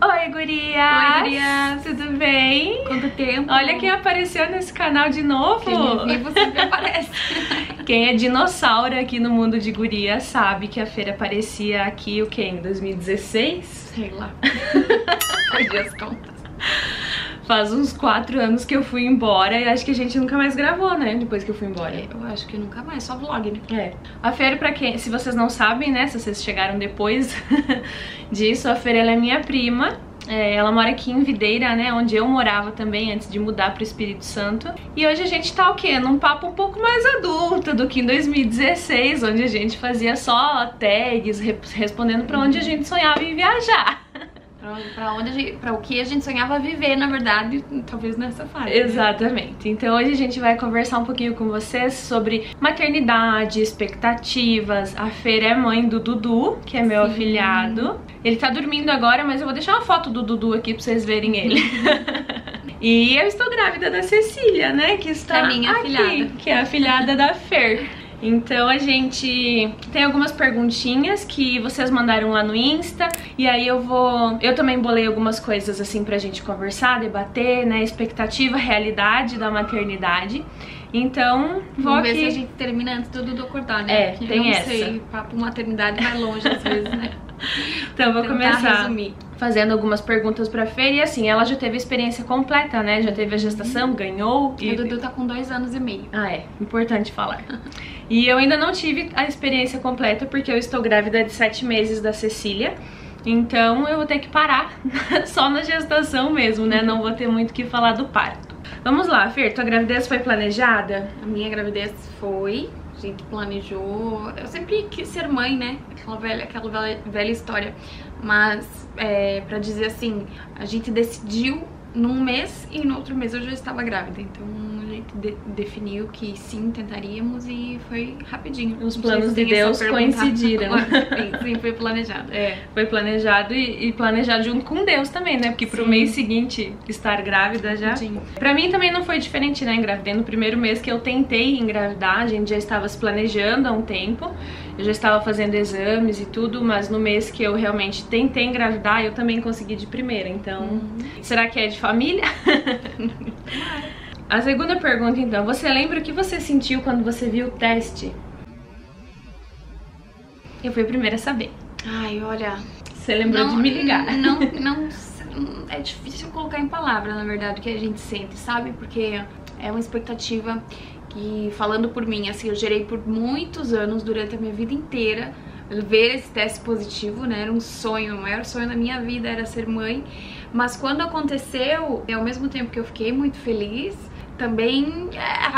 Oi, gurias! Oi, gurias! Tudo bem? Quanto tempo? Olha quem apareceu nesse canal de novo! Quem é vivo sempre aparece. Quem é dinossauro aqui no mundo de gurias sabe que a Fer aparecia aqui, o quê? Em 2016? Sei lá. Perdi as contas. Faz uns 4 anos que eu fui embora e acho que a gente nunca mais gravou, né? Depois que eu fui embora. Eu acho que nunca mais, só vlog, né? É. A Fer, pra quem, se vocês não sabem, né? Se vocês chegaram depois disso, a Fer, ela é minha prima. Ela mora aqui em Videira, né? Onde eu morava também antes de mudar pro Espírito Santo. E hoje a gente tá o quê? Num papo um pouco mais adulto do que em 2016, onde a gente fazia só tags, respondendo pra onde a gente sonhava em viajar. Pra o que a gente sonhava viver, na verdade, talvez nessa fase. Exatamente. Né? Então hoje a gente vai conversar um pouquinho com vocês sobre maternidade, expectativas. A Fer é mãe do Dudu, que é meu afilhado. Ele tá dormindo agora, mas eu vou deixar uma foto do Dudu aqui pra vocês verem ele. E eu estou grávida da Cecília, né? Que está é minha aqui, afilhada. que é a afilhada da Fer. Então a gente tem algumas perguntinhas que vocês mandaram lá no Insta. E aí eu também bolei algumas coisas assim pra gente conversar, debater, né? Expectativa, realidade da maternidade. Então Vamos ver se a gente termina antes do Dudu acordar, né? Porque tem essa. Não sei, papo maternidade vai longe às vezes, né? Então vou começar resumir. Fazendo algumas perguntas pra Fer. E assim, ela já teve a experiência completa, né? Já teve a gestação, ganhou. E o Dudu tá com 2 anos e meio. Ah, é. Importante falar. E eu ainda não tive a experiência completa porque eu estou grávida de 7 meses da Cecília. Então eu vou ter que parar só na gestação mesmo, né? Não vou ter muito o que falar do parto. Vamos lá, Fer, tua gravidez foi planejada? A minha gravidez foi, a gente planejou. Eu sempre quis ser mãe, né? Aquela velha história. Mas, pra dizer assim, a gente decidiu num mês e no outro mês eu já estava grávida. Então a gente definiu que sim, tentaríamos e foi rapidinho. Os planos de Deus coincidiram. Sim, foi planejado. Foi planejado e planejado junto com Deus também, né? Porque pro mês seguinte estar grávida já. Sim. Pra mim também não foi diferente, né? Engravidei no primeiro mês que eu tentei engravidar, a gente já estava se planejando há um tempo. Eu já estava fazendo exames e tudo, mas no mês que eu realmente tentei engravidar, eu também consegui de primeira. Então, será que é de família? A segunda pergunta, então. Você lembra o que você sentiu quando você viu o teste? Eu fui a primeira a saber. Ai, olha... Você lembrou de me ligar? Não, é difícil colocar em palavras, na verdade, o que a gente sente, sabe? Porque é uma expectativa que, falando por mim, assim, eu gerei por muitos anos, durante a minha vida inteira, ver esse teste positivo, né? Era um sonho, o maior sonho da minha vida era ser mãe. Mas quando aconteceu, ao mesmo tempo que eu fiquei muito feliz, também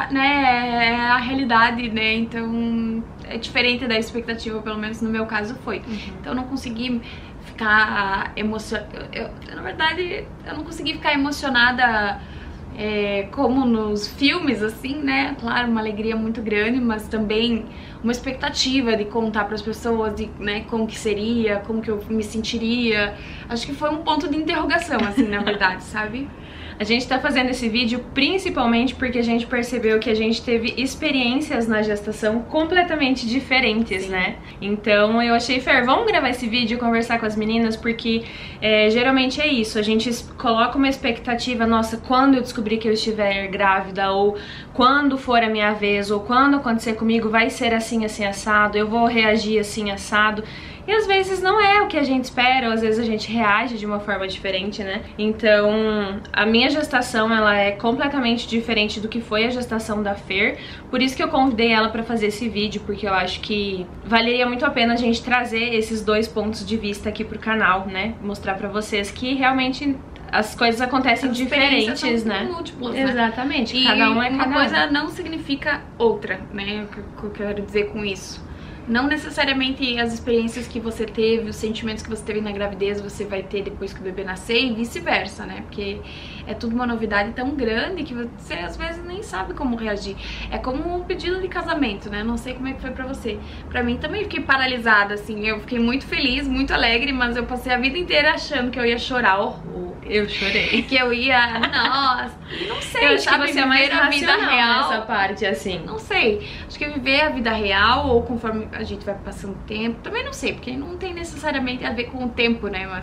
é a realidade, né? Então é diferente da expectativa, pelo menos no meu caso foi. Então eu não consegui ficar emocionada. Na verdade, eu não consegui ficar emocionada como nos filmes, assim, né? Claro, uma alegria muito grande, mas também uma expectativa de contar para as pessoas, né, como que seria, como que eu me sentiria. Acho que foi um ponto de interrogação, assim, na verdade, sabe? A gente tá fazendo esse vídeo principalmente porque a gente percebeu que a gente teve experiências na gestação completamente diferentes, né? Então eu achei, Fer, vamos gravar esse vídeo e conversar com as meninas, porque geralmente é isso, a gente coloca uma expectativa, nossa, quando eu descobrir que eu estiver grávida, ou quando for a minha vez, ou quando acontecer comigo vai ser assim, assim, assado, eu vou reagir assim, assado. E às vezes não é o que a gente espera, ou às vezes a gente reage de uma forma diferente, né? Então, a minha gestação, ela é completamente diferente do que foi a gestação da Fer. Por isso que eu convidei ela pra fazer esse vídeo, porque eu acho que valeria muito a pena a gente trazer esses 2 pontos de vista aqui pro canal, né? Mostrar pra vocês que realmente as coisas acontecem diferentes, são né? múltiplas, né? Exatamente, E cada um é cada uma coisa não significa outra, né? O que eu quero dizer com isso. Não necessariamente as experiências que você teve, os sentimentos que você teve na gravidez, você vai ter depois que o bebê nascer e vice-versa, né? Porque é tudo uma novidade tão grande que você às vezes nem sabe como reagir. É como um pedido de casamento, né? Não sei como é que foi pra você. Pra mim também fiquei paralisada, assim. Eu fiquei muito feliz, muito alegre, mas eu passei a vida inteira achando que eu ia chorar horror. Eu chorei. Que eu ia, nossa, não sei, eu acho que você é mais a vida real nessa parte, assim. Não sei, acho que viver a vida real ou conforme a gente vai passando o tempo, também não sei, porque não tem necessariamente a ver com o tempo, né, mas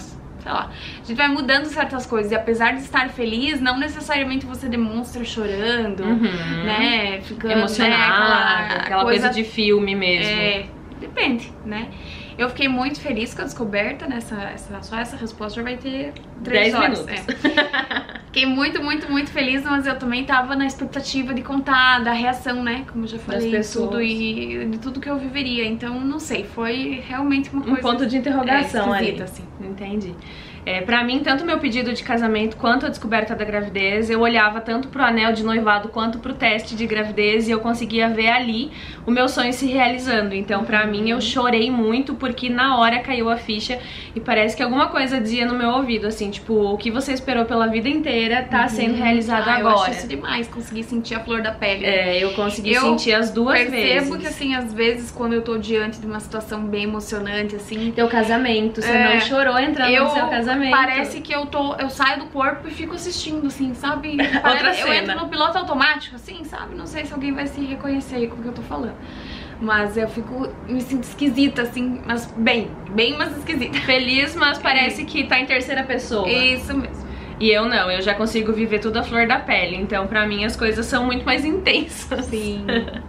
sei lá, a gente vai mudando certas coisas. E apesar de estar feliz, não necessariamente você demonstra chorando, né? Ficando emocionada, né? aquela coisa de filme mesmo. É, depende, né? Eu fiquei muito feliz com a descoberta, né? Só essa resposta já vai ter 3 horas. 10 minutos. Fiquei muito, muito, muito feliz, mas eu também tava na expectativa de contar da reação, né? Como eu já falei, tudo e de tudo que eu viveria. Então, não sei, foi realmente uma coisa... Um ponto de interrogação ali. Assim. Entendi. Pra mim, tanto meu pedido de casamento quanto a descoberta da gravidez, eu olhava tanto pro anel de noivado quanto pro teste de gravidez e eu conseguia ver ali o meu sonho se realizando. Então, pra mim, eu chorei muito porque na hora caiu a ficha e parece que alguma coisa dizia no meu ouvido, assim, tipo, o que você esperou pela vida inteira tá sendo realizado agora. Eu acho isso demais, consegui sentir a flor da pele. Eu consegui sentir as duas vezes. Eu percebo que, assim, às vezes, quando eu tô diante de uma situação bem emocionante, assim... Teu casamento, você não chorou entrando no seu casamento. Parece que eu saio do corpo e fico assistindo, assim, sabe? Outra cena. Eu entro no piloto automático, assim, sabe? Não sei se alguém vai se reconhecer aí com o que eu tô falando. Mas eu me sinto esquisita, assim, mas bem, mas esquisita. Feliz, mas parece que tá em terceira pessoa. Isso mesmo. E eu não, eu já consigo viver tudo à flor da pele. Então, pra mim, as coisas são muito mais intensas. Sim.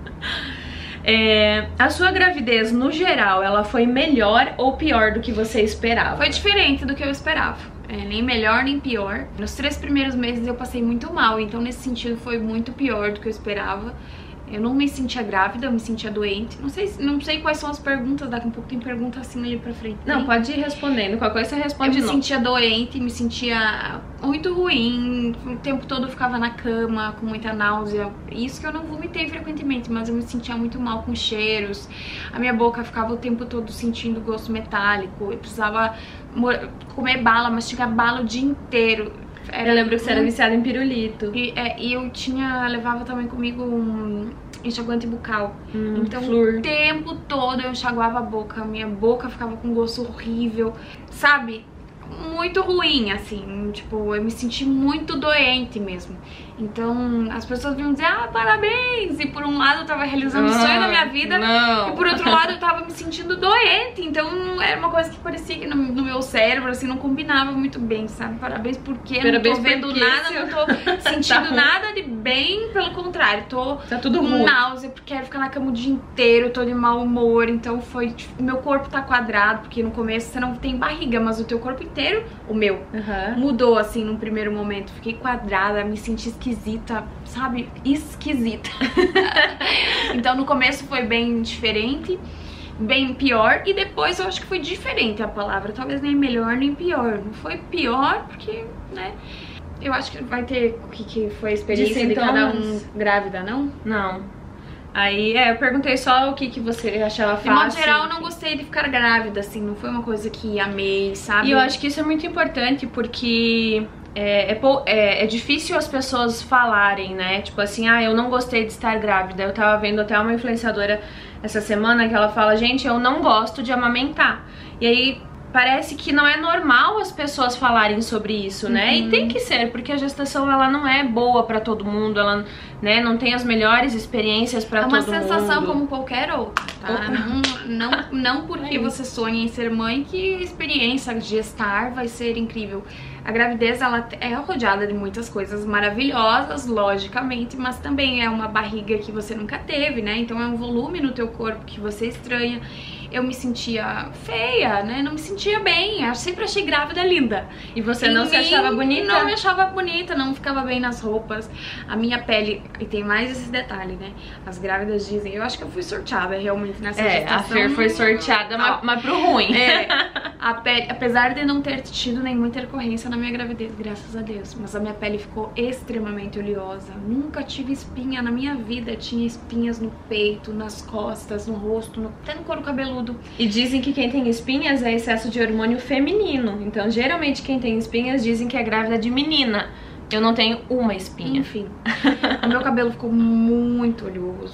A sua gravidez, no geral, ela foi melhor ou pior do que você esperava? Foi diferente do que eu esperava. Nem melhor nem pior. Nos 3 primeiros meses eu passei muito mal, então nesse sentido foi muito pior do que eu esperava. Eu não me sentia grávida, eu me sentia doente. Não sei quais são as perguntas, daqui a um pouco tem pergunta assim ali pra frente. Não, pode ir respondendo, qualquer coisa você responde. Eu me sentia doente, me sentia muito ruim, o tempo todo eu ficava na cama, com muita náusea. Isso que eu não vomitei frequentemente, mas eu me sentia muito mal com cheiros. A minha boca ficava o tempo todo sentindo gosto metálico. Eu precisava comer bala, mastigar bala o dia inteiro. Eu lembro que você era viciada em pirulito. E eu levava também comigo um enxaguante bucal. Então flúor. O tempo todo eu enxaguava a boca, minha boca ficava com gosto horrível, sabe? Muito ruim, assim, tipo, eu me senti muito doente mesmo. Então, as pessoas vinham dizer, parabéns! E por um lado eu tava realizando o sonho da minha vida, e por outro lado eu tava me sentindo doente. Então, era uma coisa que parecia que no meu cérebro, assim, não combinava muito bem, sabe? Parabéns porque eu não tô vendo nada, não tô sentindo nada de bem, pelo contrário, tá tudo com ruim. Náusea, porque quero ficar na cama o dia inteiro, tô de mau humor. Então foi, tipo, meu corpo tá quadrado, porque no começo você não tem barriga, mas o teu corpo inteiro, o meu, mudou, assim, num primeiro momento. Fiquei quadrada, me senti esquisita, sabe? Esquisita. Então no começo foi bem diferente, bem pior, e depois eu acho que foi diferente a palavra. Talvez nem melhor nem pior. Não foi pior porque, né? Eu acho que vai ter o que foi a experiência de cada um grávida, não? Não. Aí, eu perguntei só o que você achava fácil. De modo geral, eu não gostei de ficar grávida, assim, não foi uma coisa que amei, sabe? E eu acho que isso é muito importante, porque é difícil as pessoas falarem, né? Tipo assim, eu não gostei de estar grávida. Eu tava vendo até uma influenciadora essa semana que ela fala, gente, eu não gosto de amamentar. E aí parece que não é normal as pessoas falarem sobre isso, né? E tem que ser, porque a gestação, ela não é boa pra todo mundo, ela, né, não tem as melhores experiências pra todo mundo. É uma sensação como qualquer outra, tá? Não porque você sonha em ser mãe que a experiência de gestar vai ser incrível. A gravidez, ela é rodeada de muitas coisas maravilhosas, logicamente, mas também é uma barriga que você nunca teve, né? Então é um volume no teu corpo que você estranha. Eu me sentia feia, né? Não me sentia bem. Eu sempre achei grávida linda. E você não se achava bonita? Não me achava bonita, não ficava bem nas roupas. A minha pele, e tem mais esse detalhe, né? As grávidas dizem, eu acho que eu fui sorteada realmente nessa gestação. A Fer foi sorteada, mas pro ruim. A pele, apesar de não ter tido nenhuma intercorrência na minha gravidez, graças a Deus, mas a minha pele ficou extremamente oleosa. Nunca tive espinha na minha vida. Tinha espinhas no peito, nas costas, no rosto, até no couro cabeludo. E dizem que quem tem espinhas é excesso de hormônio feminino. Então, geralmente, quem tem espinhas dizem que é grávida de menina. Eu não tenho uma espinha. Enfim, o meu cabelo ficou muito oleoso.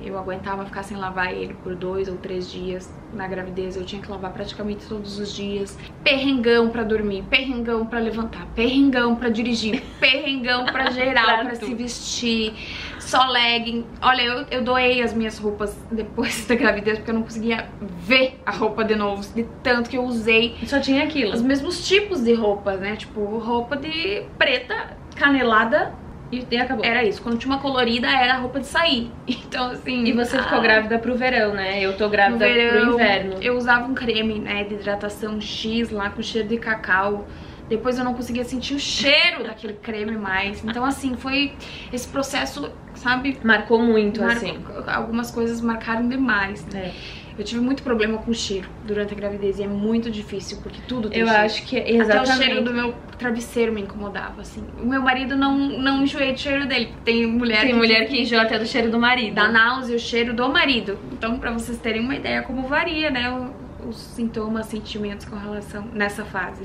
Eu aguentava ficar sem lavar ele por 2 ou 3 dias. Na gravidez eu tinha que lavar praticamente todos os dias. Perrengão pra dormir, perrengão pra levantar, perrengão pra dirigir, perrengão pra geral, pra se vestir. Só legging. Olha, eu doei as minhas roupas depois da gravidez porque eu não conseguia ver a roupa de novo, de tanto que eu usei. Só tinha aquilo. Os mesmos tipos de roupas, né? Tipo, roupa de preta, canelada. E acabou. Era isso. Quando tinha uma colorida, era a roupa de sair. Então, assim... E você ficou grávida pro verão, né? Eu tô grávida pro inverno. Eu usava um creme, né, de hidratação X lá, com cheiro de cacau. Depois eu não conseguia sentir o cheiro daquele creme mais. Então, assim, foi esse processo, sabe? Marcou muito, assim. Algumas coisas marcaram demais, né? Eu tive muito problema com o cheiro durante a gravidez e é muito difícil, porque tudo tem cheiro. Eu acho que exatamente. Até o cheiro do meu travesseiro me incomodava, assim. O meu marido não enjoei do cheiro dele. Tem mulher que enjoa até do cheiro do marido. Dá náusea o cheiro do marido. Então, pra vocês terem uma ideia como varia, né, os sintomas, sentimentos com relação nessa fase.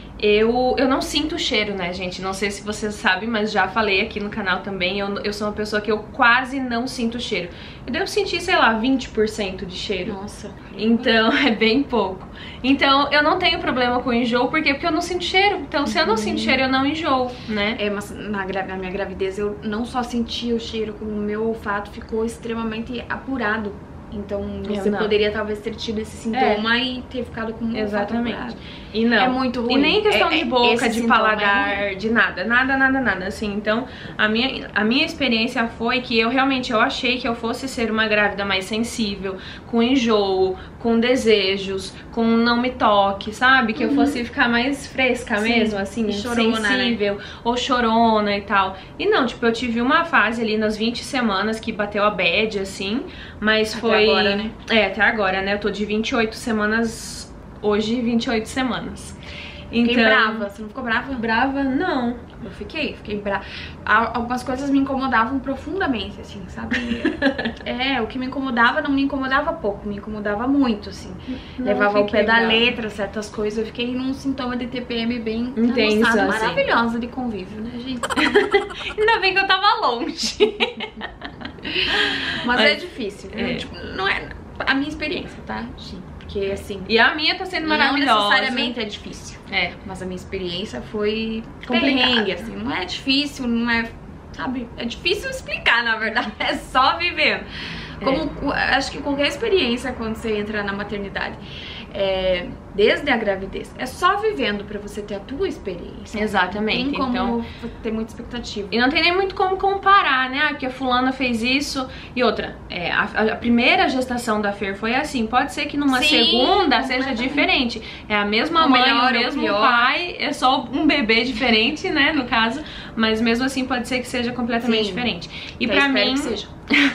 Eu não sinto o cheiro, né, gente? Não sei se vocês sabem, mas já falei aqui no canal também. Eu sou uma pessoa que eu quase não sinto o cheiro. Eu devo sentir, sei lá, 20% de cheiro. Nossa. Então, é bem pouco. Então, eu não tenho problema com enjoo, porque eu não sinto cheiro. Então, se eu não sinto cheiro, eu não enjoo, né? Mas na minha gravidez, eu não só senti o cheiro, como o meu olfato ficou extremamente apurado. Então você poderia talvez ter tido esse sintoma e ter ficado com um olfato apurado. E não. É muito ruim. E nem questão de boca, de paladar, de nada. Nada, assim. Então, a minha experiência foi que eu achei que eu fosse ser uma grávida mais sensível, com enjoo, com desejos, com não me toque, sabe? Que eu fosse ficar mais fresca mesmo, assim, chorona, sensível, né? Ou chorona e tal. E não, tipo, eu tive uma fase ali nas 20 semanas que bateu a bad, assim, mas foi... Até agora, né? Até agora, né? Eu tô de 28 semanas, hoje 28 semanas. Então... Fiquei brava, você não ficou brava? Brava? Não. Eu fiquei brava. Algumas coisas me incomodavam profundamente, assim, sabe? O que me incomodava não me incomodava pouco, me incomodava muito, assim. Levava ao pé da letra certas coisas. Eu fiquei num sintoma de TPM bem intenso, assim. Maravilhosa de convívio, né, gente? Ainda bem que eu tava longe. Mas é difícil, né? Tipo, não é a minha experiência, tá, gente? Porque, assim... E a minha tá sendo maravilhosa. Não necessariamente é difícil. Mas a minha experiência foi complicada, assim. Não é difícil, não é... Sabe? É difícil explicar, na verdade. É só vivendo. Como acho que qualquer experiência quando você entra na maternidade, desde a gravidez, é só vivendo pra você ter a tua experiência. Exatamente. Não tem como ter muita expectativa. E não tem nem muito como comparar, né? Porque a fulana fez isso. E outra, a primeira gestação da Fer foi assim. Pode ser que numa segunda seja diferente. É a mesma mãe, o mesmo pai, é só um bebê diferente, né? No caso. Mas mesmo assim pode ser que seja completamente diferente. E pra mim... que seja.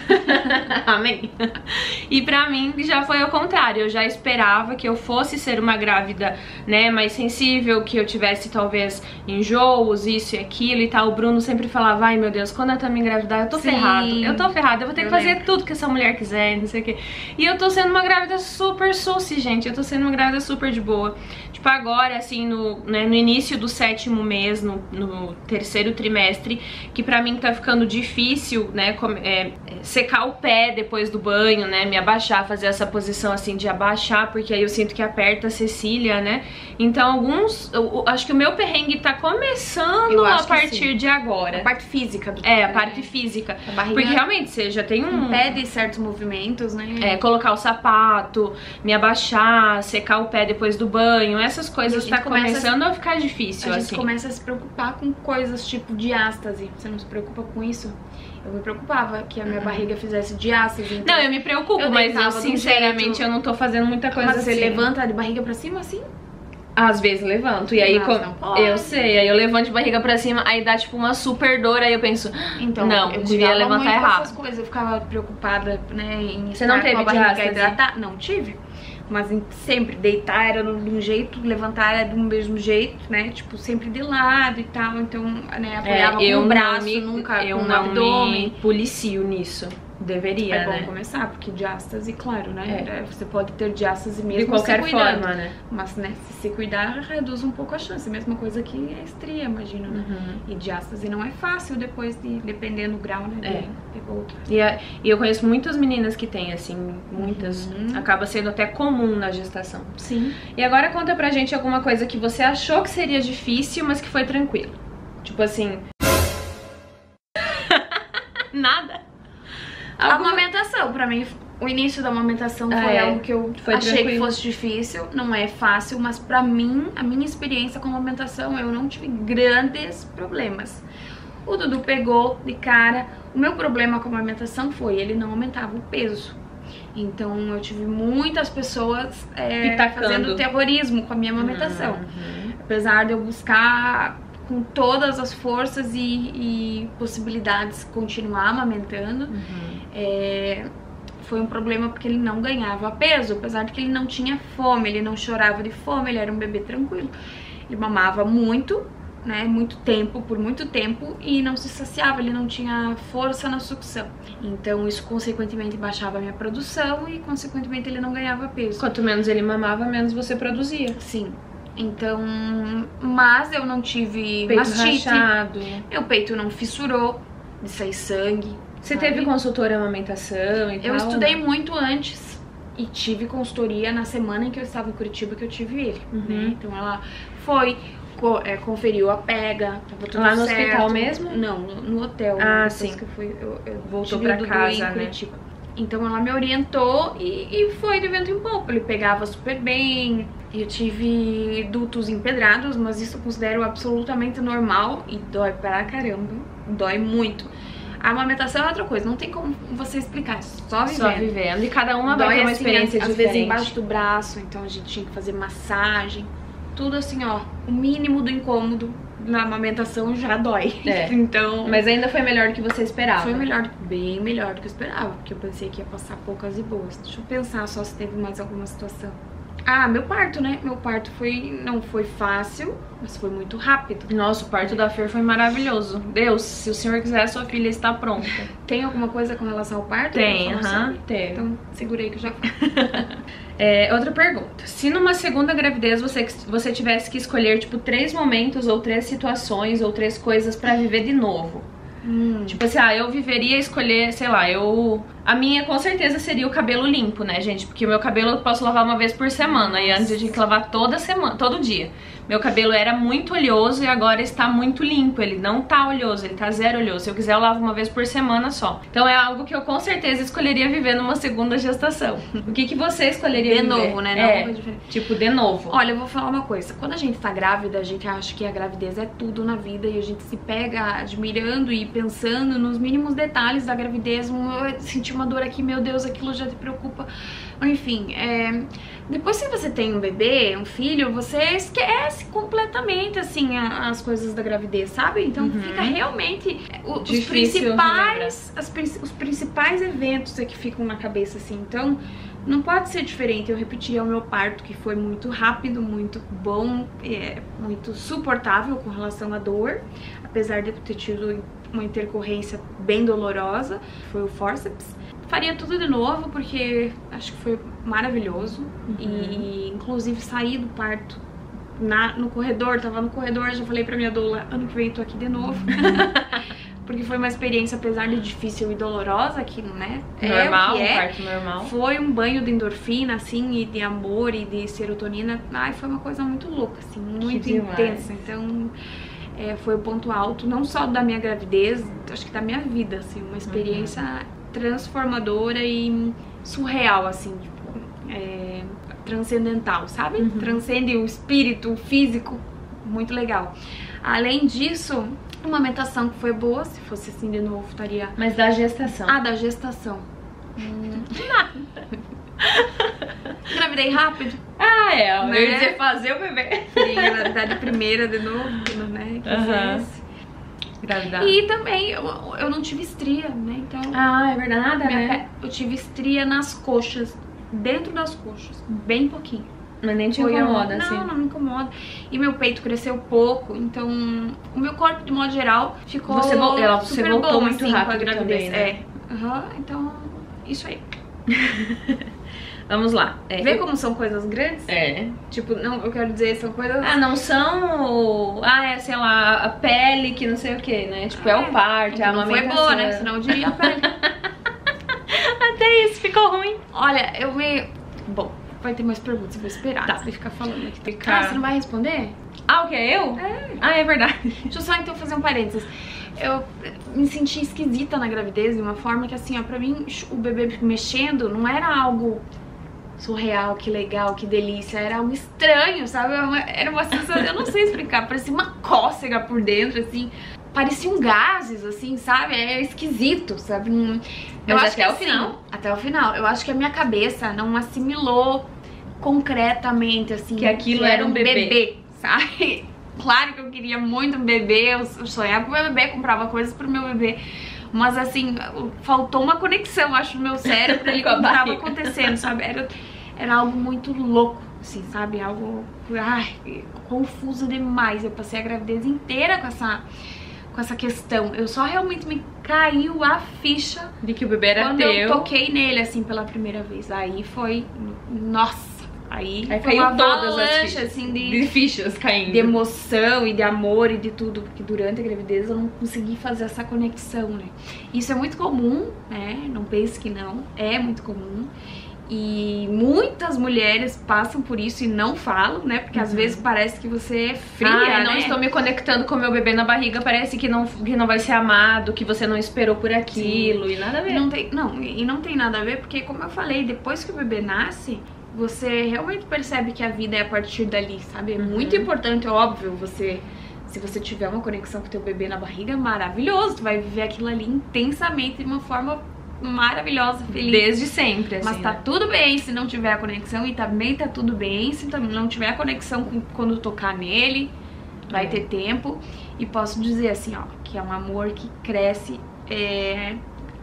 Amém. E pra mim já foi ao contrário. Eu já esperava que eu fosse ser uma grávida, né, mais sensível, que eu tivesse talvez enjoos, isso e aquilo e tal. O Bruno sempre falava: ai meu Deus, quando eu tô me engravidar eu tô ferrado. Eu tô ferrada, eu vou ter que fazer tudo que essa mulher quiser, não sei o que. E eu tô sendo uma grávida super suci, gente. Eu tô sendo uma grávida super de boa. Tipo, agora, assim, no início do 7º mês, no terceiro trimestre, que pra mim tá ficando difícil, né, secar o pé depois do banho, né, me abaixar, fazer essa posição assim de abaixar, porque aí eu sinto que aperta a Cecília, né. Então acho que o meu perrengue tá começando a partir de agora. A parte física do a parte física. A barriga, porque realmente você já tem impede certos movimentos, né. Colocar o sapato, me abaixar, secar o pé depois do banho, essas coisas tá começando a ficar difícil, assim. A gente começa a se preocupar com coisas tipo diástase. Você não se preocupa com isso? Eu me preocupava que a minha barriga fizesse diástase. Então não, eu me preocupo, mas eu sinceramente eu não tô fazendo muita coisa assim. Mas você levanta de barriga pra cima assim? Às vezes levanto, e aí eu sei, aí eu levanto de barriga pra cima, aí dá tipo uma super dor, aí eu penso, então, não, eu devia levantar errado. Essas coisas, eu ficava preocupada, né, em você não teve diástase? Hidratar. Não tive. Mas sempre deitar era de um jeito, levantar era do mesmo jeito, né? Tipo, sempre de lado e tal. Então, né, apoiava com o braço, nunca com o abdômen. Eu não me policio nisso. Deveria, é bom né? começar, porque diástase, claro, né? Você pode ter diástase mesmo De qualquer se cuidando, forma, né? mas, né, se cuidar, reduz um pouco a chance. Mesma coisa que a estria, imagino, né? E diástase não é fácil depois de, dependendo do grau, né? De volta. E eu conheço muitas meninas que têm, assim, muitas. Acaba sendo até comum na gestação. Sim. E agora conta pra gente alguma coisa que você achou que seria difícil, mas que foi tranquilo. Tipo assim... Nada. A amamentação, pra mim, o início da amamentação foi algo que eu achei que fosse difícil. Não é fácil, mas pra mim, a minha experiência com a amamentação, eu não tive grandes problemas. O Dudu pegou de cara. O meu problema com a amamentação foi, ele não aumentava o peso. Então eu tive muitas pessoas fazendo terrorismo com a minha amamentação. Apesar de eu buscar com todas as forças e possibilidades continuar amamentando, foi um problema porque ele não ganhava peso, apesar de que ele não tinha fome, ele não chorava de fome, ele era um bebê tranquilo. Ele mamava muito, né, por muito tempo, e não se saciava, ele não tinha força na sucção. Então isso consequentemente baixava a minha produção e consequentemente ele não ganhava peso. Quanto menos ele mamava, menos você produzia. Sim. Então, mas eu não tive peito mastite, rachado. Meu peito não fissurou de sair sangue. Você teve consultora de amamentação e tal? Eu estudei muito antes e tive consultoria na semana em que eu estava em Curitiba, que eu tive ele, né? Então ela foi, conferiu a pega, tava tudo lá no certo. hospital mesmo? Não, no hotel. Ah, depois sim. que eu fui, eu voltou tive pra o Dudu casa, em né? Curitiba. Então ela me orientou e foi de vento em popa. Ele pegava super bem. Eu tive dutos empedrados, mas isso eu considero absolutamente normal e dói pra caramba. Dói muito. A amamentação é outra coisa, não tem como você explicar, só vivendo. Só vivendo. E cada uma vai Dói, ter uma assim, experiência às diferente. vezes embaixo do braço, então a gente tinha que fazer massagem. Tudo assim, ó, o mínimo do incômodo na amamentação já dói. Então... Mas ainda foi melhor do que você esperava. Foi melhor, bem melhor do que eu esperava, porque eu pensei que ia passar poucas e boas. Deixa eu pensar só se teve mais alguma situação. Ah, meu parto, né? Meu parto não foi fácil, mas foi muito rápido. Nossa, o parto da Fer foi maravilhoso. Deus, se o senhor quiser, sua filha está pronta. Tem alguma coisa com relação ao parto? Tem, teve. Então, segurei que já foi. Outra pergunta. Se numa segunda gravidez você tivesse que escolher, tipo, 3 momentos ou 3 situações ou 3 coisas pra viver de novo. Tipo assim, eu viveria escolher, sei lá, a minha com certeza seria o cabelo limpo, né, gente? Porque o meu cabelo eu posso lavar uma vez por semana. E antes eu tinha que lavar toda semana, todo dia. Meu cabelo era muito oleoso e agora está muito limpo. Ele não tá oleoso, ele tá zero oleoso. Se eu quiser, eu lavo uma vez por semana só. Então é algo que eu com certeza escolheria viver numa segunda gestação. O que você escolheria viver? De novo, né? Tipo, de novo. Olha, eu vou falar uma coisa. Quando a gente tá grávida, a gente acha que a gravidez é tudo na vida. E a gente se pega admirando e pensando nos mínimos detalhes da gravidez. Eu senti uma dor aqui, meu Deus, aquilo já te preocupa. Enfim, depois que você tem um bebê, um filho, você esquece completamente, assim, as coisas da gravidez, sabe? Então fica realmente os principais eventos que ficam na cabeça, assim. Então não pode ser diferente. Eu repeti o meu parto, que foi muito rápido, muito bom, muito suportável com relação à dor, apesar de eu ter tido uma intercorrência bem dolorosa, foi o fórceps. Faria tudo de novo, porque acho que foi maravilhoso. E inclusive saí do parto no corredor, tava no corredor, já falei pra minha doula, ano que vem tô aqui de novo. Porque foi uma experiência, apesar de difícil e dolorosa, aquilo, né? Normal, um parto normal. Foi um banho de endorfina, assim, e de amor e de serotonina. Ai, foi uma coisa muito louca, assim, muito intensa. Então, foi o ponto alto, não só da minha gravidez, acho que da minha vida, assim, uma experiência transformadora e surreal, assim, tipo, transcendental, sabe? Transcende o espírito, o físico, muito legal. Além disso, uma amamentação que foi boa, se fosse assim de novo, estaria... Mas da gestação. Ah, da gestação. Engravidei rápido. Eu ia dizer fazer o bebê. Queria engravidar de primeira de novo, né? E também eu não tive estria, né? Então. É verdade, né? Eu tive estria nas coxas, dentro das coxas, bem pouquinho. Mas nem te incomoda, assim? Não me incomoda. E meu peito cresceu pouco, então o meu corpo, de modo geral, ficou você super voltou bom, muito assim, rápido com a gravidez. também, né? Então isso aí. Vamos lá. Vê como são coisas grandes? Tipo, não, eu quero dizer, são coisas... Ah, não são... Ah, sei lá, a pele que não sei o que, né? Tipo, é o parto, é a amamentação. Não foi boa, né? Senão eu diria a pele. Até isso ficou ruim. Olha, eu meio... Bom, vai ter mais perguntas, eu vou esperar. Tá. Você vai ficar falando aqui. Ah, você não vai responder? Ah, o que? Eu? Ah, é verdade. Deixa eu só então fazer um parênteses. Eu me senti esquisita na gravidez de uma forma que assim, ó, pra mim o bebê mexendo não era algo surreal, que legal, que delícia, era algo estranho, sabe? Era uma sensação, eu não sei explicar, parecia uma cócega por dentro, assim, pareciam gases, assim, sabe? É esquisito, sabe? Eu acho que até o final. Até o final. Eu acho que a minha cabeça não assimilou concretamente, assim, que aquilo era um bebê, sabe? Claro que eu queria muito um bebê, eu sonhava com o meu bebê, comprava coisas pro meu bebê. Mas assim, faltou uma conexão, acho, no meu cérebro ali com o que tava acontecendo, sabe? Era algo muito louco, assim, sabe? Algo, confuso demais. Eu passei a gravidez inteira com essa questão. Eu só realmente me caiu a ficha de que o bebê era quando teu. Eu toquei nele, assim, pela primeira vez. Aí foi, nossa. Aí caiu uma todas as avalanche, fichas, assim, de fichas caindo. De emoção e de amor e de tudo. Porque durante a gravidez eu não consegui fazer essa conexão, né? Isso é muito comum, né? Não pense que não. É muito comum. E muitas mulheres passam por isso e não falam, né? Porque às vezes parece que você é fria, não né? estou me conectando com o meu bebê na barriga, parece que não vai ser amado, que você não esperou por aquilo. Sim. E nada a ver. E não tem nada a ver, porque como eu falei, depois que o bebê nasce, você realmente percebe que a vida é a partir dali, sabe? É muito importante, óbvio, se você tiver uma conexão com o teu bebê na barriga, é maravilhoso. Tu vai viver aquilo ali intensamente de uma forma maravilhosa, feliz. Desde sempre, assim. Mas tá tudo bem se não tiver a conexão, e também tá tudo bem se não tiver a conexão quando tocar nele. Vai ter tempo. E posso dizer assim, ó, que é um amor que cresce, é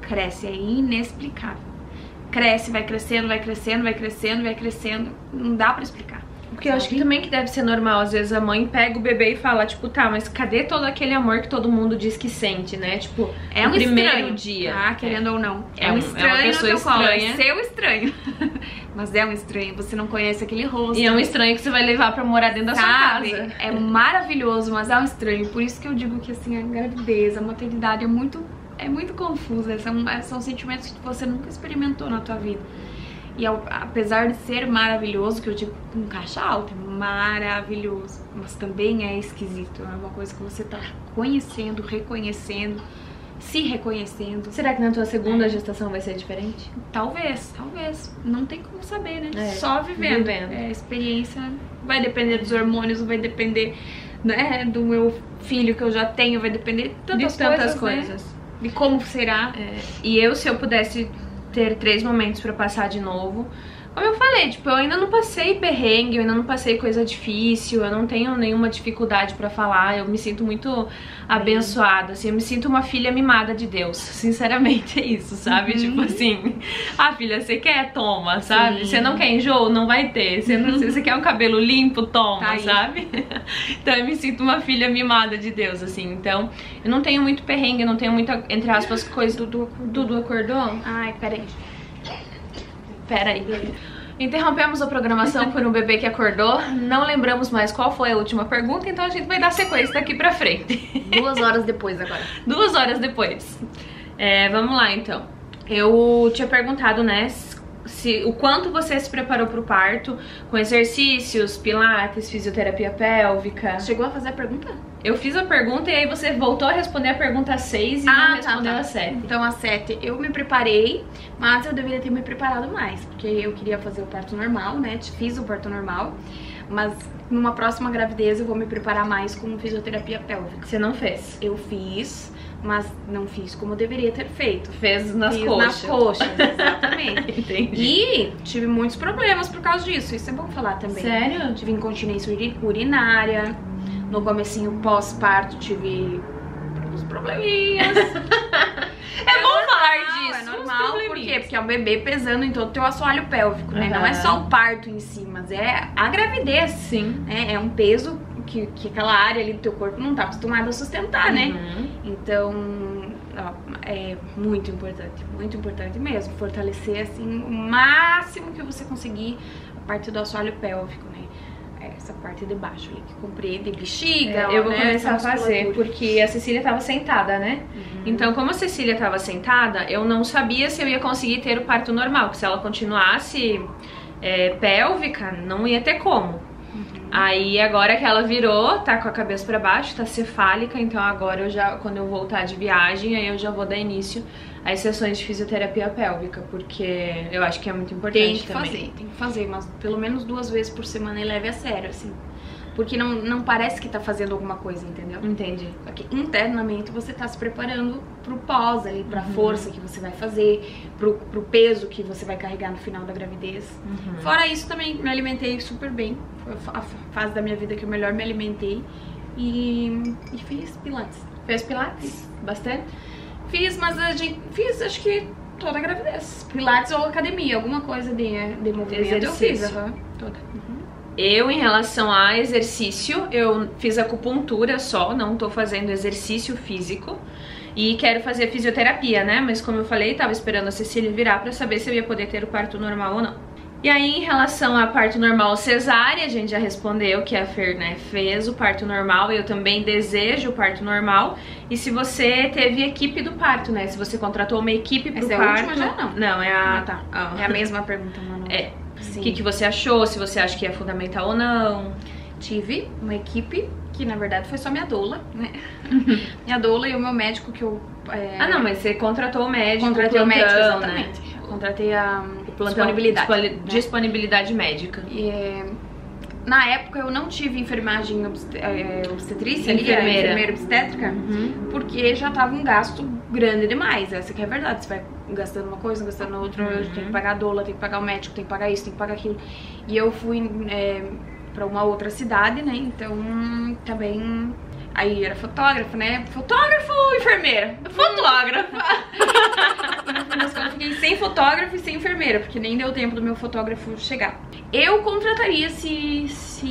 inexplicável. Cresce, vai crescendo, vai crescendo, vai crescendo, vai crescendo. Não dá pra explicar. Porque eu acho que também que deve ser normal, às vezes a mãe pega o bebê e fala, tipo, tá, mas cadê todo aquele amor que todo mundo diz que sente, né? Tipo, é um primeiro estranho, dia. Tá, querendo ou não. É um estranho, é uma pessoa estranha. É seu estranho. Mas é um estranho, você não conhece aquele rosto. E é um estranho que você vai levar pra morar dentro da sua casa. É maravilhoso, mas é um estranho. Por isso que eu digo que, assim, a gravidez, a maternidade é muito confusa. São sentimentos que você nunca experimentou na tua vida. E apesar de ser maravilhoso, que eu digo com caixa alta, é maravilhoso, mas também é esquisito. É uma coisa que você tá conhecendo, reconhecendo, se reconhecendo. Será que na tua segunda gestação vai ser diferente? Talvez. Não tem como saber, né? Só vivendo. A experiência vai depender dos hormônios, vai depender, né, do meu filho que eu já tenho, vai depender de tantas coisas. Né? De como será. E se eu pudesse ter 3 momentos pra passar de novo, como eu falei, tipo, eu ainda não passei perrengue, eu ainda não passei coisa difícil, eu não tenho nenhuma dificuldade pra falar, eu me sinto muito abençoada, assim, eu me sinto uma filha mimada de Deus, sinceramente é isso, sabe? Tipo assim, filha, você quer? Toma, sabe? Você não quer enjoo? Não vai ter. Você quer um cabelo limpo? Toma, tá, sabe? Então eu me sinto uma filha mimada de Deus, assim, então eu não tenho muito perrengue, eu não tenho muita, entre aspas, coisa. Dudu acordou? Ai, peraí. Interrompemos a programação por um bebê que acordou. Não lembramos mais qual foi a última pergunta, então a gente vai dar sequência daqui pra frente. 2 horas depois agora. 2 horas depois. Vamos lá, então. Eu tinha perguntado, né, o quanto você se preparou pro parto, com exercícios, pilates, fisioterapia pélvica. Chegou a fazer a pergunta? Eu fiz a pergunta e aí você voltou a responder a pergunta 6 e não respondeu a 7. Então a 7, eu me preparei, mas eu deveria ter me preparado mais, porque eu queria fazer o parto normal, né? Fiz o parto normal, mas numa próxima gravidez eu vou me preparar mais com fisioterapia pélvica. Você não fez? Eu fiz, mas não fiz como eu deveria ter feito. Fiz nas coxas. Nas coxas, exatamente. Entendi. E tive muitos problemas por causa disso, isso é bom falar também. Sério? Tive incontinência urinária. No comecinho pós-parto tive uns probleminhas. É bom falar disso. É normal, por quê? Porque é um bebê pesando em todo o teu assoalho pélvico, né? Não é só o parto em si, mas é a gravidez. Sim. É um peso que aquela área ali do teu corpo não tá acostumada a sustentar, né? Então, é muito importante mesmo. Fortalecer, assim, o máximo que você conseguir a parte do assoalho pélvico, né? Essa parte de baixo ali, que compreende bexiga, eu vou né, começar a fazer, porque a Cecília tava sentada, né? Então, como a Cecília tava sentada, eu não sabia se eu ia conseguir ter o parto normal, porque se ela continuasse pélvica, não ia ter como. Aí agora que ela virou, tá com a cabeça pra baixo, tá cefálica, então agora quando eu voltar de viagem, aí eu já vou dar início às sessões de fisioterapia pélvica, porque eu acho que é muito importante também. Tem que fazer, mas pelo menos 2 vezes por semana e leve a sério, assim. Porque não parece que tá fazendo alguma coisa, entendeu? Entendi. Porque internamente você tá se preparando pro pós ali, pra força que você vai fazer, pro peso que você vai carregar no final da gravidez. Fora isso, também me alimentei super bem. Foi a fase da minha vida que eu melhor me alimentei. E fiz pilates. Fez pilates? Bastante? Fiz, mas fiz acho que toda a gravidez. Pilates ou academia, alguma coisa de movimento exercício. Eu fiz, toda. Eu, em relação a exercício, eu fiz acupuntura só, não tô fazendo exercício físico. E quero fazer fisioterapia, né? Mas como eu falei, tava esperando a Cecília virar pra saber se eu ia poder ter o parto normal ou não. E aí, em relação a parto normal cesárea, a gente já respondeu que a Fer, né, fez o parto normal. Eu também desejo o parto normal. E se você teve equipe do parto, né? Se você contratou uma equipe pro parto... Essa é a última já, não? Não, é a... tá. É a mesma pergunta, mano. O que você achou? Se você acha que é fundamental ou não? Tive uma equipe que, na verdade, foi só minha doula, né? Minha doula e o meu médico que eu... Ah, não, mas você contratou o médico. Contratei o médico, exatamente. Né? Contratei a disponibilidade. Disponibilidade médica. Na época eu não tive enfermagem obstetrícia, enfermeira obstétrica, porque já tava um gasto grande demais. Essa que é a verdade. Você vai gastando uma coisa, gastando outra, tem que pagar a doula, tem que pagar o médico, tem que pagar isso, tem que pagar aquilo. E eu fui pra uma outra cidade, né? Então também... Aí era fotógrafa, né? Fotógrafo ou enfermeira? Fotógrafa! Eu fiquei sem fotógrafo e sem enfermeira, porque nem deu tempo do meu fotógrafo chegar. Eu contrataria se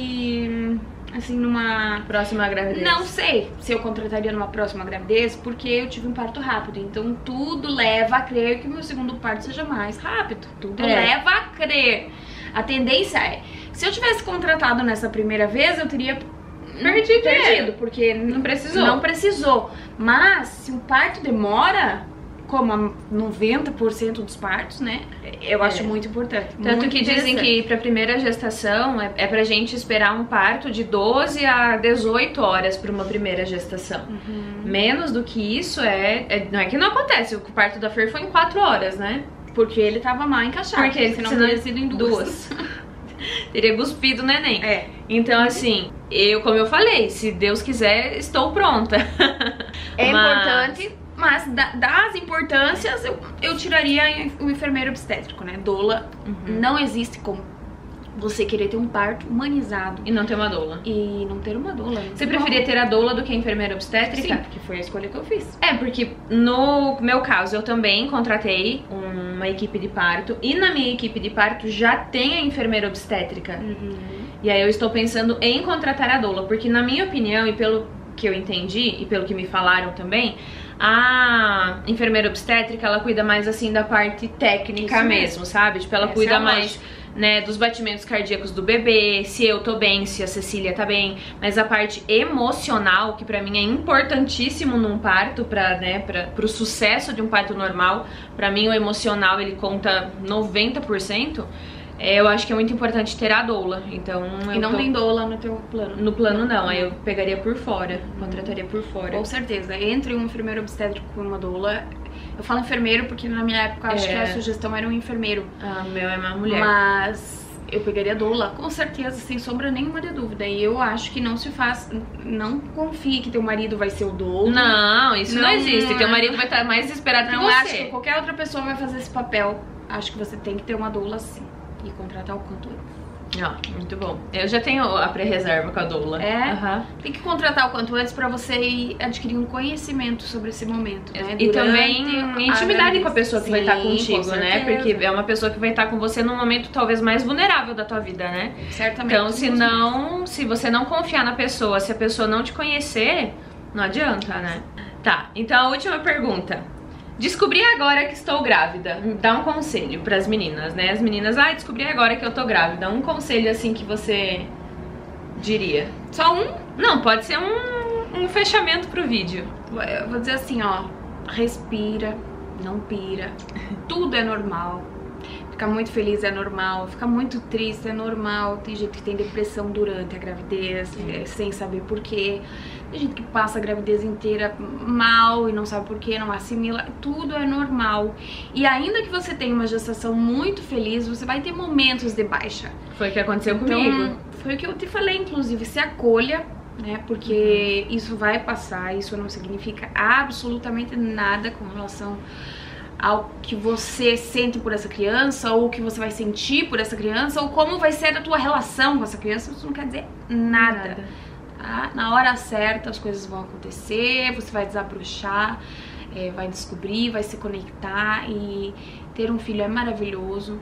assim, numa... Próxima gravidez. Não sei se eu contrataria numa próxima gravidez, porque eu tive um parto rápido. Então tudo leva a crer que o meu segundo parto seja mais rápido. Tudo leva a crer. A tendência é... Se eu tivesse contratado nessa primeira vez, eu teria... Perdido, porque não precisou. Não precisou. Mas se o parto demora, como a 90% dos partos, né? Eu acho muito importante. Tanto que dizem que pra primeira gestação é pra gente esperar um parto de 12 a 18 horas pra uma primeira gestação. Menos do que isso não é que não acontece. O parto da Fer foi em 4 horas, né? Porque ele tava mal encaixado. Porque senão teria sido em 2. Teria cuspido o neném. Então, assim, como eu falei, se Deus quiser, estou pronta. Importante, mas das importâncias, eu tiraria o enfermeiro obstétrico, né? Doula. Não existe como você querer ter um parto humanizado e não ter uma doula. E não ter uma doula. Você preferia ter a doula do que a enfermeira obstétrica? Sim, porque foi a escolha que eu fiz. Porque no meu caso eu também contratei uma equipe de parto. E na minha equipe de parto já tem a enfermeira obstétrica. E aí eu estou pensando em contratar a doula. Porque na minha opinião, e pelo que eu entendi, e pelo que me falaram também, a enfermeira obstétrica, ela cuida mais assim da parte técnica mesmo, sabe? Tipo, ela cuida mais... né, dos batimentos cardíacos do bebê, se eu tô bem, se a Cecília tá bem, mas a parte emocional, que pra mim é importantíssimo num parto, pro sucesso de um parto normal, pra mim o emocional ele conta 90%, eu acho que é muito importante ter a doula, então... E não tem doula no teu plano? No plano não, aí eu pegaria por fora, contrataria por fora. Com certeza, entre um enfermeiro obstétrico e uma doula... Eu falo enfermeiro porque na minha época acho que a sugestão era um enfermeiro. O meu é uma mulher. Mas eu pegaria doula, com certeza, sem sombra nenhuma de dúvida. E eu acho que não se faz... Não confie que teu marido vai ser o doula. Não, isso não existe. Teu marido vai estar mais desesperado que você. Não acho que qualquer outra pessoa vai fazer esse papel. Acho que você tem que ter uma doula sim. E contratar o quanto antes. Muito bom. Eu já tenho a pré-reserva com a doula. Tem que contratar o quanto antes pra você ir adquirir um conhecimento sobre esse momento, né? E também intimidade com a pessoa que vai estar contigo, né? Porque é uma pessoa que vai estar com você num momento talvez mais vulnerável da tua vida, né? Certamente. Então, se você não confiar na pessoa, se a pessoa não te conhecer, não adianta, né? Tá, então a última pergunta. Descobri agora que estou grávida. Dá um conselho pras meninas, né? As meninas, descobri agora que eu tô grávida. Um conselho assim que você diria? Só um? Não, pode ser um fechamento pro vídeo. Eu vou dizer assim, ó, respira, não pira, tudo é normal. Ficar muito feliz é normal, ficar muito triste é normal. Tem gente que tem depressão durante a gravidez, sem saber porquê. Tem gente que passa a gravidez inteira mal e não sabe porquê, não assimila. Tudo é normal. E ainda que você tenha uma gestação muito feliz, você vai ter momentos de baixa. Foi o que aconteceu comigo. Foi o que eu te falei, inclusive, se acolha, né? Porque isso vai passar, isso não significa absolutamente nada com relação ao que você sente por essa criança, ou o que você vai sentir por essa criança, ou como vai ser a tua relação com essa criança. Isso não quer dizer nada. Tá? Na hora certa as coisas vão acontecer, você vai desabrochar, vai descobrir, vai se conectar, e ter um filho é maravilhoso.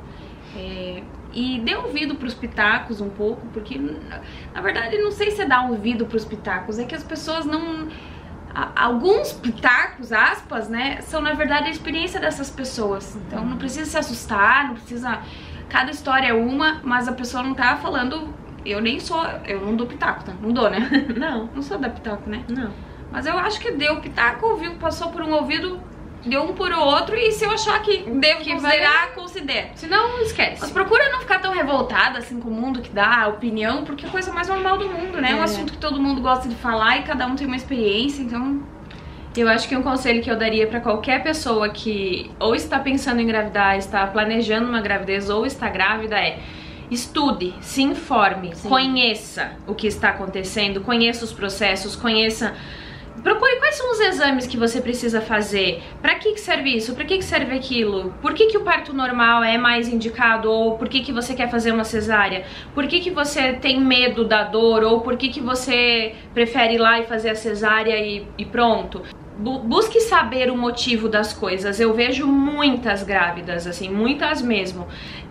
E dê ouvido pros pitacos um pouco, porque na verdade não sei se é dar ouvido pros pitacos, é que as pessoas não... Alguns pitacos, aspas, né, são na verdade a experiência dessas pessoas. Então não precisa se assustar, não precisa... Cada história é uma, mas a pessoa não tá falando... Eu não dou pitaco, tá? Não dou, né? Não sou da pitaco, né? Não. Mas eu acho que deu pitaco, ouviu, passou por um ouvido, deu um por outro, e se eu achar que devo considerar, considero. Se não, esquece. Mas procura não ficar tão revoltada assim com o mundo que dá a opinião, porque é a coisa mais normal do mundo, né? É um assunto que todo mundo gosta de falar e cada um tem uma experiência, então... Eu acho que um conselho que eu daria pra qualquer pessoa que ou está pensando em engravidar, está planejando uma gravidez ou está grávida é: estude, se informe, conheça o que está acontecendo, conheça os processos, procure quais são os exames que você precisa fazer, pra que serve isso, pra que serve aquilo, por que o parto normal é mais indicado, ou por que você quer fazer uma cesárea, por que você tem medo da dor, ou por que você prefere ir lá e fazer a cesárea e pronto. Busque saber o motivo das coisas. Eu vejo muitas grávidas, assim, muitas mesmo,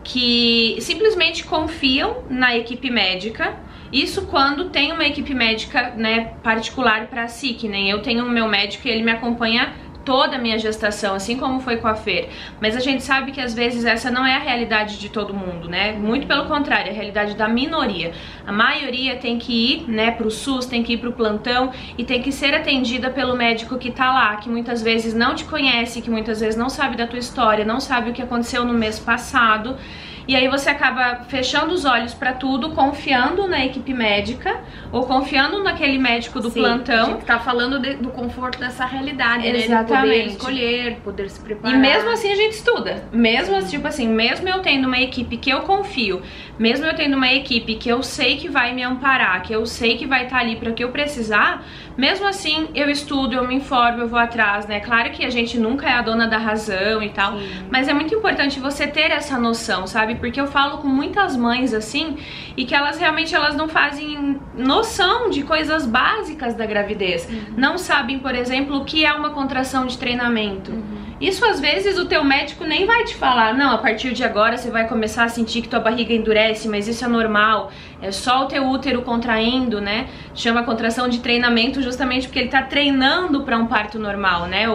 que simplesmente confiam na equipe médica. Isso quando tem uma equipe médica, né, particular pra si, que nem eu tenho o meu médico e ele me acompanha toda a minha gestação, assim como foi com a Fer. Mas a gente sabe que às vezes essa não é a realidade de todo mundo, né? Muito pelo contrário, é a realidade da minoria. A maioria tem que ir, né, pro SUS, tem que ir pro plantão e tem que ser atendida pelo médico que tá lá, que muitas vezes não te conhece, que muitas vezes não sabe da tua história, não sabe o que aconteceu no mês passado. E aí você acaba fechando os olhos pra tudo, confiando na equipe médica ou confiando naquele médico do plantão. A gente tá falando do conforto dessa realidade, exatamente, né? De poder escolher, poder se preparar. E mesmo assim a gente estuda. Mesmo, tipo assim, mesmo eu tendo uma equipe que eu confio, mesmo eu tendo uma equipe que eu sei que vai me amparar, que eu sei que vai estar ali para o que eu precisar, mesmo assim eu estudo, eu me informo, eu vou atrás, né? Claro que a gente nunca é a dona da razão e tal, mas é muito importante você ter essa noção, sabe? Porque eu falo com muitas mães assim, e que elas realmente não fazem noção de coisas básicas da gravidez. Não sabem, por exemplo, o que é uma contração de treinamento. Isso às vezes o teu médico nem vai te falar: não, a partir de agora você vai começar a sentir que tua barriga endurece, mas isso é normal, é só o teu útero contraindo, né? Chama contração de treinamento justamente porque ele tá treinando para um parto normal, né?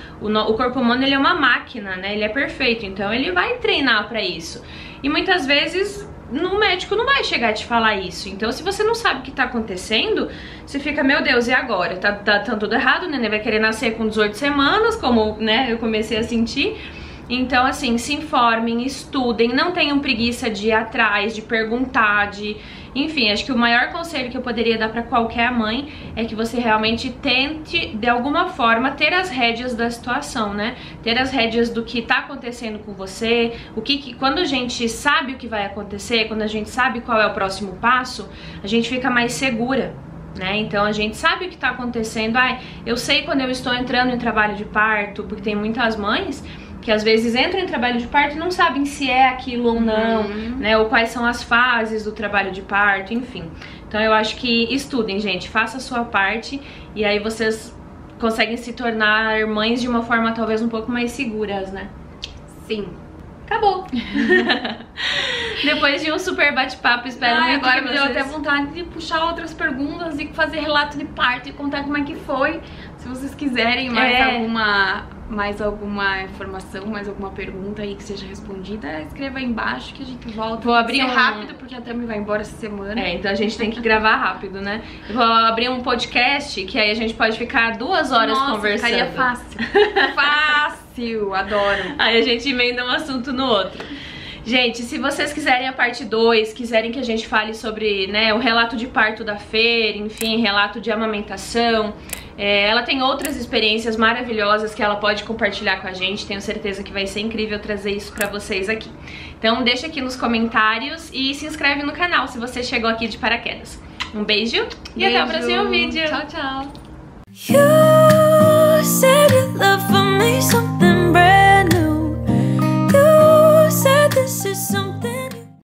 O corpo humano, ele é uma máquina, né? Ele é perfeito, então ele vai treinar para isso. E muitas vezes no médico não vai chegar a te falar isso. Então se você não sabe o que tá acontecendo, você fica: meu Deus, e agora? Tá tudo errado, o neném vai querer nascer com 18 semanas, como, né, eu comecei a sentir. Então assim, se informem, estudem, não tenham preguiça de ir atrás, de perguntar, enfim, acho que o maior conselho que eu poderia dar pra qualquer mãe é que você realmente tente, de alguma forma, ter as rédeas da situação, né? Ter as rédeas do que tá acontecendo com você, quando a gente sabe o que vai acontecer, quando a gente sabe qual é o próximo passo, a gente fica mais segura, né? Então a gente sabe o que tá acontecendo. Eu sei quando eu estou entrando em trabalho de parto, porque tem muitas mães que às vezes entram em trabalho de parto e não sabem se é aquilo ou não, né? Ou quais são as fases do trabalho de parto, enfim. Então eu acho que estudem, gente, faça a sua parte e aí vocês conseguem se tornar mães de uma forma talvez um pouco mais seguras, né? Sim. Acabou! Depois de um super bate-papo, espero muito agora que me deu até vontade de puxar outras perguntas e fazer relato de parto e contar como é que foi. Se vocês quiserem mais alguma informação, mais alguma pergunta aí que seja respondida, escreva aí embaixo que a gente volta. Vou abrir rápido, porque a Tami vai embora essa semana. Então a gente tem que gravar rápido, né? Eu vou abrir um podcast, que aí a gente pode ficar 2 horas conversando. Ficaria fácil. Fácil, adoro. Aí a gente emenda um assunto no outro. Gente, se vocês quiserem a parte 2, quiserem que a gente fale sobre, né, o relato de parto da Fer, enfim, relato de amamentação, ela tem outras experiências maravilhosas que ela pode compartilhar com a gente. Tenho certeza que vai ser incrível trazer isso pra vocês aqui. Então deixa aqui nos comentários e se inscreve no canal se você chegou aqui de paraquedas. Um beijo e até o próximo vídeo. Tchau, tchau.